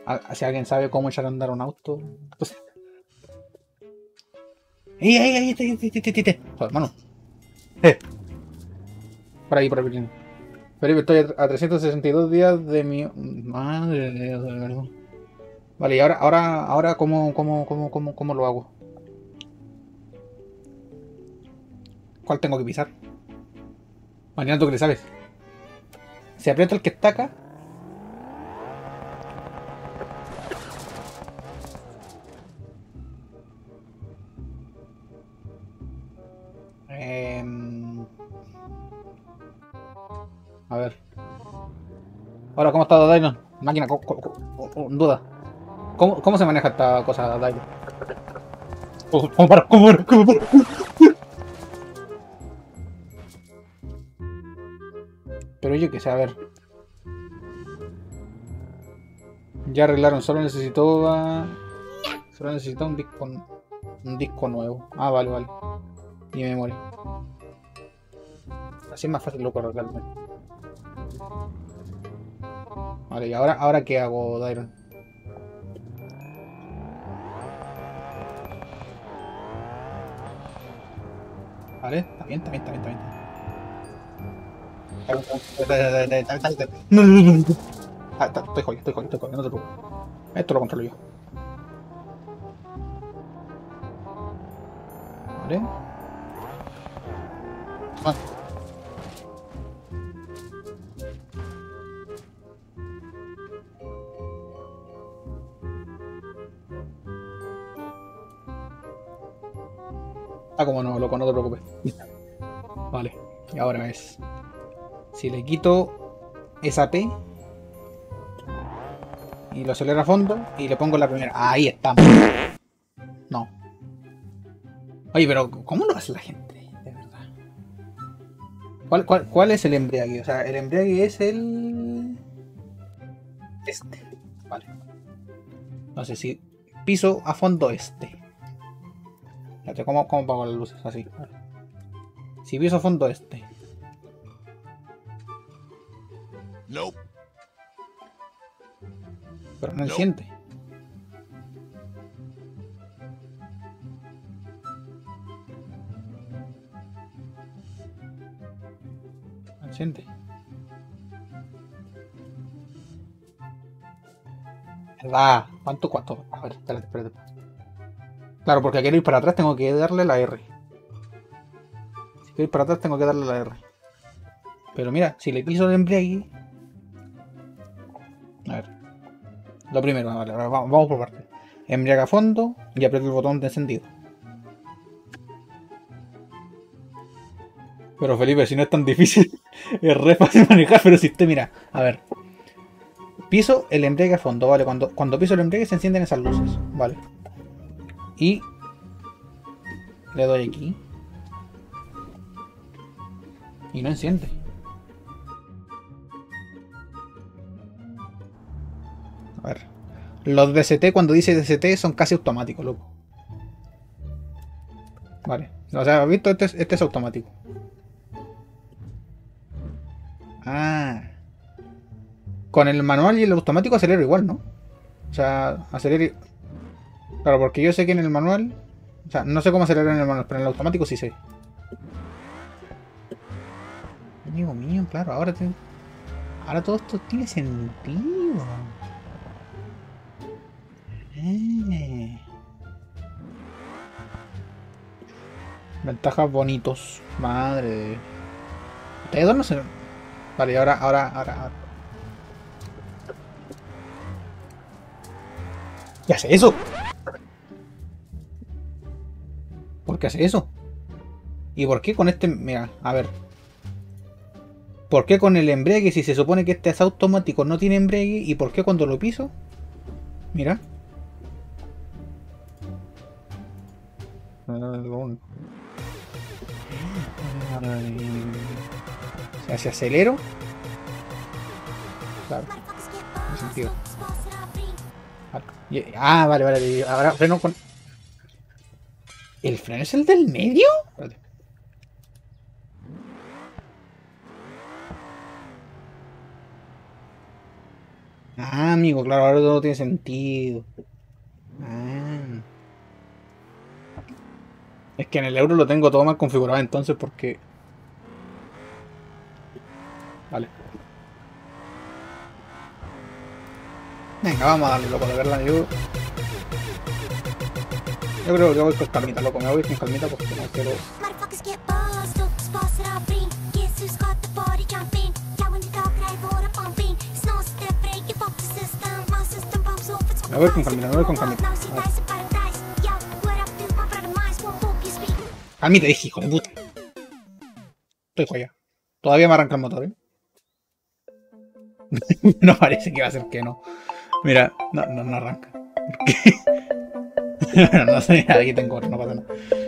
Si alguien sabe cómo echar a andar un auto. Pues... ¡Ey, ey, ey! Joder, mano. Por ahí, por ahí. Felipe, estoy a 362 días de mi... Madre de Dios, de verdad. Vale, y ahora ¿cómo lo hago? ¿Cuál tengo que pisar? Mañana tú que le sabes. Si aprieto el que está acá. A ver. Hola, ¿cómo está Dairon? Máquina, duda. ¿Cómo se maneja esta cosa, Dairon? ¿Cómo para? ¿Cómo para? Pero yo qué sé, a ver. Ya arreglaron, solo necesito un disco nuevo. Ah, vale, vale. Y memoria. Así es más fácil lo arreglarme. Vale, y ahora ¿qué hago, Dairon? Vale, está bien. No. Ah, estoy jodido, no te preocupes. Esto lo controlo yo. Vale. Ah. Como no, loco, no te preocupes. Vale, y ahora es... Si le quito esa P y lo acelero a fondo y le pongo la primera. Ahí estamos. No. Oye, pero ¿cómo lo hace la gente? De verdad. ¿Cuál es el embriague? O sea, el embriague es el... Este. Vale. No sé si piso a fondo este. Fíjate, ¿cómo pago las luces? Así. Vale. Si piso a fondo este. No. Pero no enciende. No enciende. ¿Verdad? ¿Cuánto? A ver, espérate. Claro, porque quiero ir para atrás tengo que darle la R. Si quiero ir para atrás tengo que darle la R. Pero mira, si le piso el embriague... A ver. Lo primero, vale, vamos por partes. Embriaga a fondo y aprieto el botón de encendido. Pero Felipe, si no es tan difícil, es re fácil manejar, pero si usted mira, a ver. Piso el embriague a fondo, ¿vale? Cuando piso el embriague se encienden esas luces, ¿vale? Y le doy aquí. Y no enciende. A ver. Los DCT, cuando dice DCT, son casi automáticos, loco. Vale. O sea, ¿has visto? Este es automático. Ah. Con el manual y el automático acelero igual, ¿no? O sea, acelero... Claro, porque yo sé que en el manual... O sea, no sé cómo acelerar en el manual, pero en el automático sí sé. Amigo mío, claro, ahora todo esto tiene sentido. Ventajas bonitos. Madre. Ustedes dos no se... Vale, ahora. ¿Qué hace eso? ¿Por qué hace eso? ¿Y por qué con este... Mira, a ver. ¿Por qué con el embriague si se supone que este es automático no tiene embriague? ¿Y por qué cuando lo piso? Mira. O sea, si acelero. Claro. Tiene sentido. Vale. Ah, vale. Ahora freno con... ¿El freno es el del medio? Vale. Ah, amigo, claro, ahora todo tiene sentido. Ah. Es que en el euro lo tengo todo mal configurado entonces porque... Vale. Venga, vamos a darle, loco, de verdad. Yo creo que voy con calmita, loco. Me voy con calmita porque no quiero... Motherfuckers get buzzed, look, spots that are free. Guess who's got the body jumping? Yeah, when the dog drive or a pumping. Snow step break, you fuck the system. My system bumps off, it's Me voy con calmita, me voy con calmita. now see dice in paradise. Yo, what up, dude? My brother minds won't hope you speak. Calmita, dije, hijo de puta. Estoy joya. Todavía me arranca el motor, ¿eh? No parece que va a ser que no. Mira, no arranca. ¿Por qué? No sé, aquí tengo otro, no pasa nada.